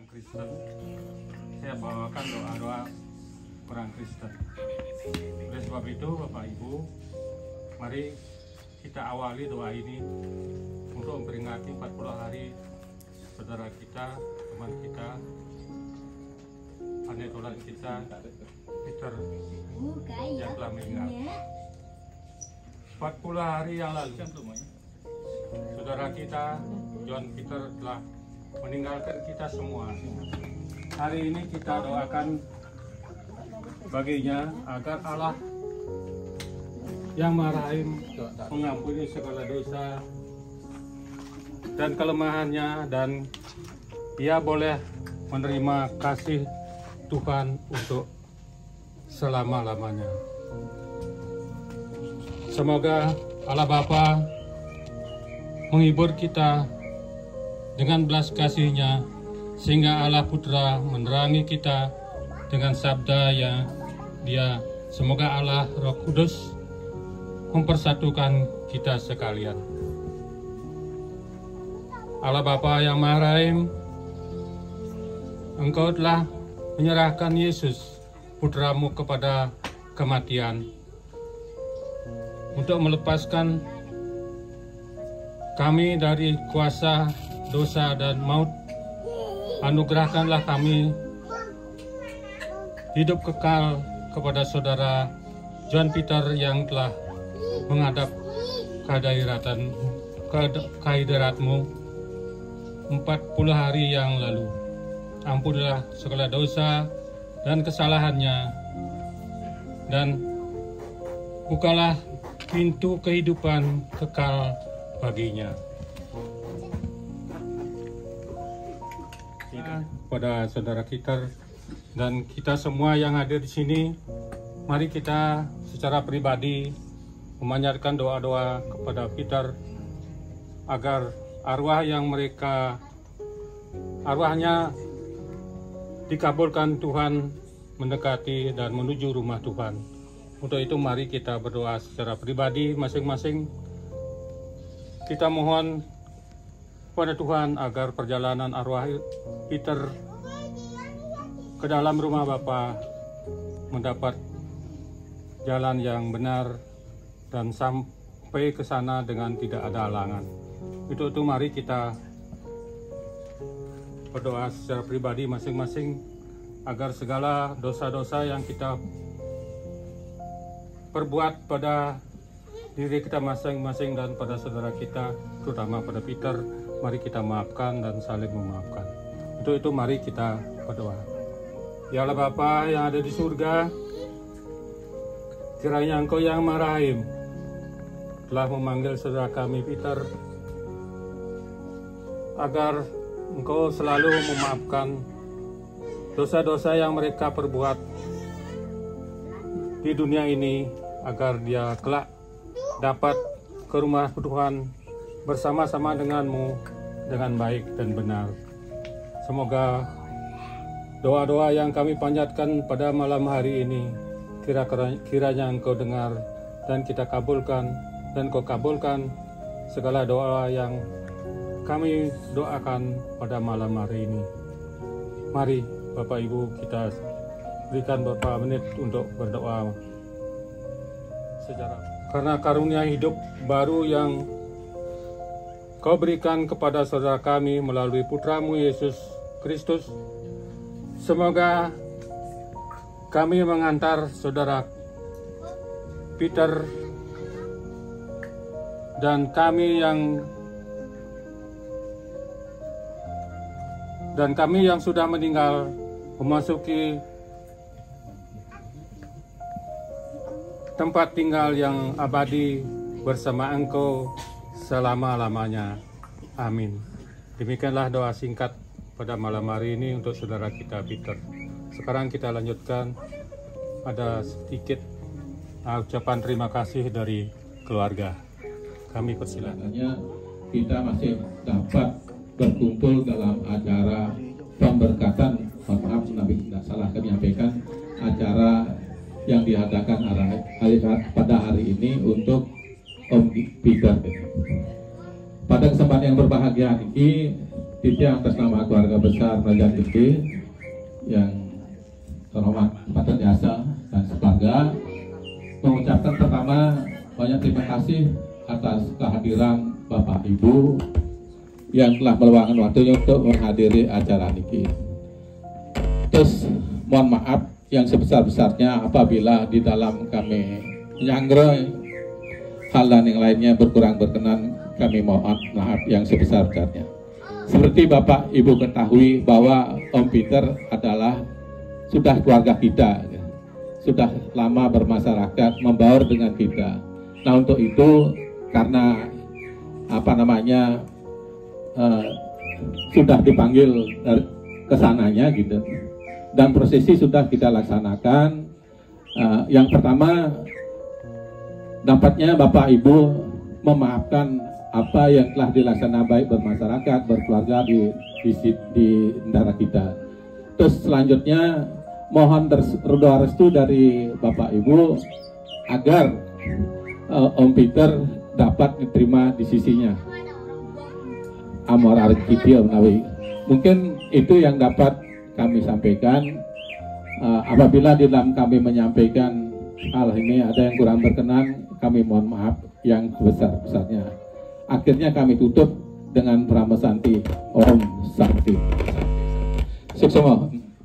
Kristen. Saya bawakan doa-doa orang Kristen. Oleh sebab itu, Bapak Ibu, mari kita awali doa ini untuk memperingati 40 hari saudara kita, teman kita, panetulan kita, Peter yang telah meninggal. 40 hari yang lalu, saudara kita, John Peter, telah meninggalkan kita semua. Hari ini kita doakan baginya agar Allah yang Maha Rahim mengampuni segala dosa dan kelemahannya, dan ia boleh menerima kasih Tuhan untuk selama-lamanya. Semoga Allah Bapa menghibur kita dengan belas kasih-Nya, sehingga Allah Putra menerangi kita dengan sabda yang Dia. Semoga Allah Roh Kudus mempersatukan kita sekalian. Allah Bapa yang Maha Rahim, Engkau telah menyerahkan Yesus Putramu kepada kematian untuk melepaskan kami dari kuasa dosa dan maut. Anugerahkanlah kami hidup kekal kepada saudara John Peter yang telah menghadap kehadirat-Mu 40 hari yang lalu. Ampunilah segala dosa dan kesalahannya, dan bukalah pintu kehidupan kekal baginya. Pada saudara kita dan kita semua yang hadir di sini, mari kita secara pribadi memanjatkan doa-doa kepada Peter agar arwahnya dikabulkan Tuhan mendekati dan menuju rumah Tuhan. Untuk itu mari kita berdoa secara pribadi masing-masing. Kita mohon kepada Tuhan agar perjalanan arwah Peter ke dalam rumah Bapa mendapat jalan yang benar dan sampai ke sana dengan tidak ada halangan. Itu mari kita berdoa secara pribadi masing-masing agar segala dosa-dosa yang kita perbuat pada diri kita masing-masing dan pada saudara kita, terutama pada Peter, mari kita maafkan dan saling memaafkan. Itu mari kita berdoa. Ya Allah Bapa yang ada di surga, kiranya Engkau yang Maha Rahim telah memanggil saudara kami Peter agar Engkau selalu memaafkan dosa-dosa yang mereka perbuat di dunia ini, agar dia kelak dapat ke rumah Tuhan bersama-sama denganmu dengan baik dan benar. Semoga doa-doa yang kami panjatkan pada malam hari ini kiranya Engkau dengar dan kita kabulkan, dan Kau kabulkan segala doa yang kami doakan pada malam hari ini. Mari Bapak Ibu, kita berikan beberapa menit untuk berdoa karena karunia hidup baru yang Kau berikan kepada saudara kami melalui Putramu Yesus Kristus. Semoga kami mengantar saudara Peter dan kami yang sudah meninggal memasuki tempat tinggal yang abadi bersama Engkau selama-lamanya. Amin. Demikianlah doa singkat pada malam hari ini untuk saudara kita Peter. Sekarang kita lanjutkan, ada sedikit ucapan terima kasih dari keluarga. Kami persilakan. Kita masih dapat berkumpul dalam acara pemberkatan, maaf tidak salah kami menyampaikan, acara yang diadakan pada hari ini untuk Om Peter. Pada kesempatan yang berbahagia ini, Titiang atas nama keluarga besar Kerajaan Titi yang terhormat Pak Jasa dan sekeluarga, mengucapkan pertama banyak terima kasih atas kehadiran Bapak Ibu yang telah meluangkan waktunya untuk menghadiri acara ini. Terus mohon maaf yang sebesar-besarnya apabila di dalam kami menyangrai hal dan yang lainnya berkurang berkenan, kami mohon maaf yang sebesar-besarnya. Seperti Bapak Ibu ketahui bahwa Om Peter adalah sudah keluarga kita, sudah lama bermasyarakat, membaur dengan kita. Nah untuk itu karena sudah dipanggil kesananya gitu, dan prosesi sudah kita laksanakan. Yang pertama, dampaknya Bapak Ibu memaafkan apa yang telah dilaksanakan baik bermasyarakat, berkeluarga di negara kita. Terus selanjutnya mohon doa restu dari Bapak Ibu agar Om Peter dapat diterima di sisinya. Amor Arkitia menawi. Mungkin itu yang dapat kami sampaikan. Apabila di dalam kami menyampaikan hal ini ada yang kurang berkenan, kami mohon maaf yang sebesar-besarnya. Akhirnya kami tutup dengan Brahmasanti Om Sakti. Suksema.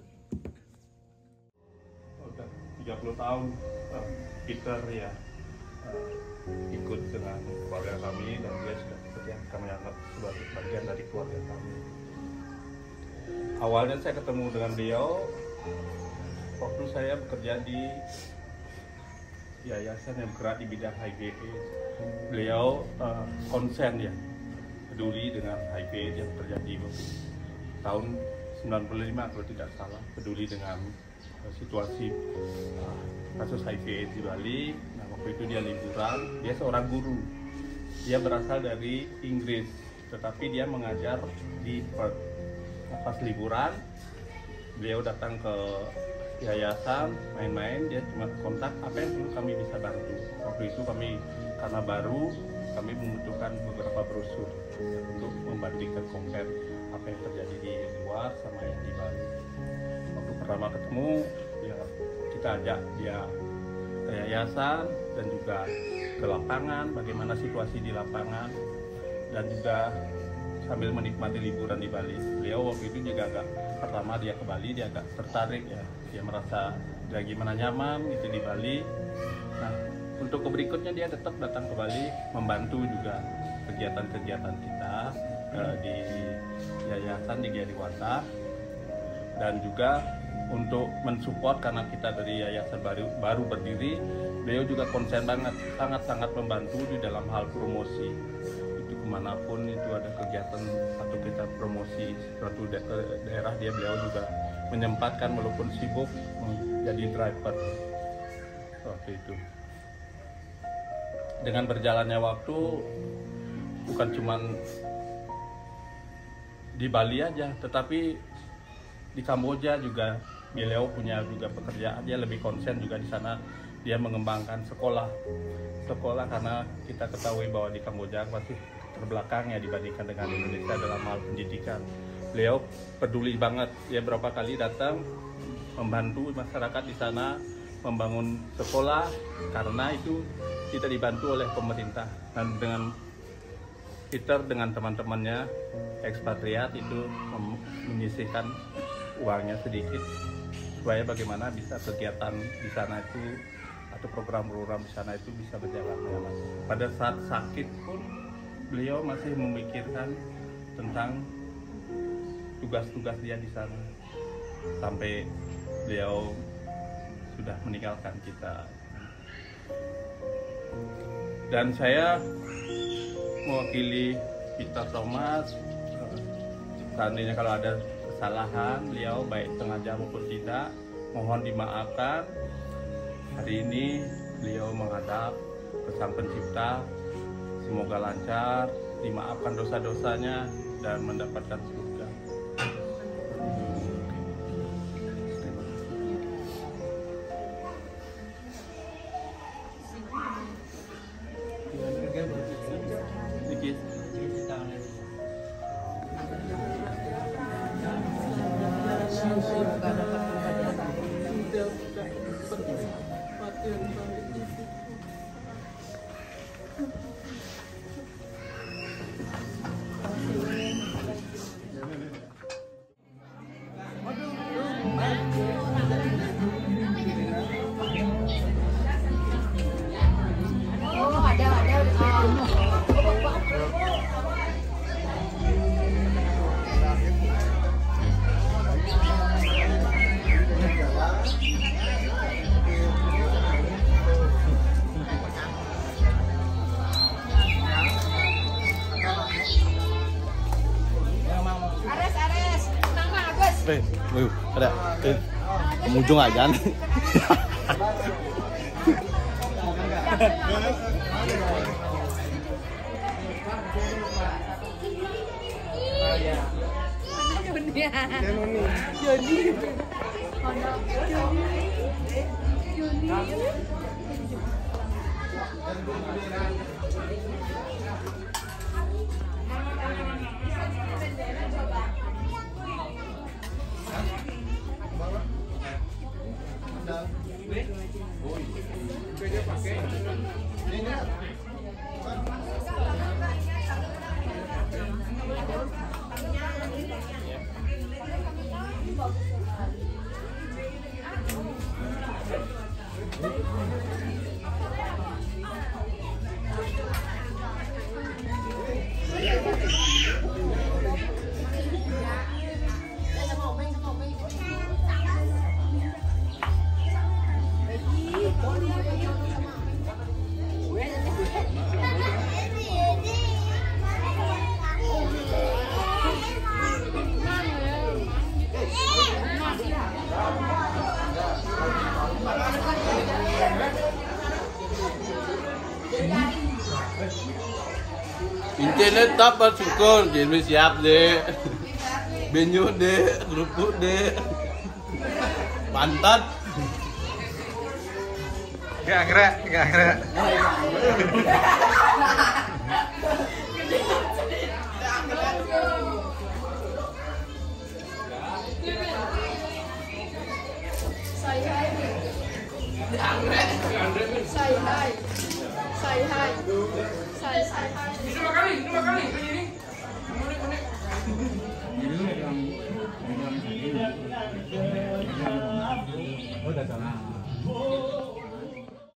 30 tahun Peter ya ikut dengan keluarga kami, dan dia sudah seperti yang kami anggap sebagai bagian dari keluarga kami. Awalnya saya ketemu dengan beliau waktu saya bekerja di yayasan yang bergerak di bidang HIV. Beliau konsen ya, peduli dengan HIV yang terjadi tahun 95 kalau tidak salah, peduli dengan situasi kasus HIV di Bali. Nah waktu itu dia liburan, dia seorang guru, dia berasal dari Inggris tetapi dia mengajar di Perth. Nah, pas liburan beliau datang ke yayasan main-main, dia cuma kontak apa yang perlu kami bisa bantu. Waktu itu kami karena baru, kami membutuhkan beberapa brosur untuk membandingkan compare apa yang terjadi di luar sama yang di Bali. Waktu pertama ketemu ya, kita ajak dia ke yayasan dan juga ke lapangan, bagaimana situasi di lapangan, dan juga sambil menikmati liburan di Bali. Beliau waktu itu juga agak, pertama dia ke Bali dia agak tertarik ya, dia merasa dia gimana nyaman gitu di Bali. Nah untuk berikutnya dia tetap datang ke Bali, membantu juga kegiatan-kegiatan kita di yayasan di Gialiwata, dan juga untuk mensupport karena kita dari yayasan baru berdiri, beliau juga konsen banget, sangat-sangat membantu di dalam hal promosi. Itu kemanapun itu ada kegiatan atau kita promosi suatu daerah, beliau juga menyempatkan walaupun sibuk jadi driver waktu itu. Dengan berjalannya waktu, bukan cuma di Bali aja, tetapi di Kamboja juga beliau punya juga pekerjaan. Dia lebih konsen juga di sana, dia mengembangkan sekolah karena kita ketahui bahwa di Kamboja masih terbelakang ya dibandingkan dengan Indonesia dalam hal pendidikan. Beliau peduli banget, dia berapa kali datang membantu masyarakat di sana membangun sekolah, karena itu kita dibantu oleh pemerintah. Dan dengan Peter dengan teman-temannya ekspatriat itu menyisihkan uangnya sedikit supaya bagaimana bisa kegiatan di sana itu atau program-program di sana itu bisa berjalan dengan lancar. Pada saat sakit pun beliau masih memikirkan tentang tugas-tugas dia di sana sampai beliau sudah meninggalkan kita. Dan saya mewakili Peter Thomas, seandainya kalau ada kesalahan beliau baik sengaja maupun tidak, mohon dimaafkan. Hari ini beliau menghadap ke Sang Pencipta, semoga lancar, dimaafkan dosa-dosanya dan mendapatkan surga. Sedikit. Semoga dapat kebahagiaan. Ada pengunjung aja nih. Internet dapat syukur, jadi siap deh. Benyu deh, kerupuk deh, pantat. Gak gerak. Oh, udah salah.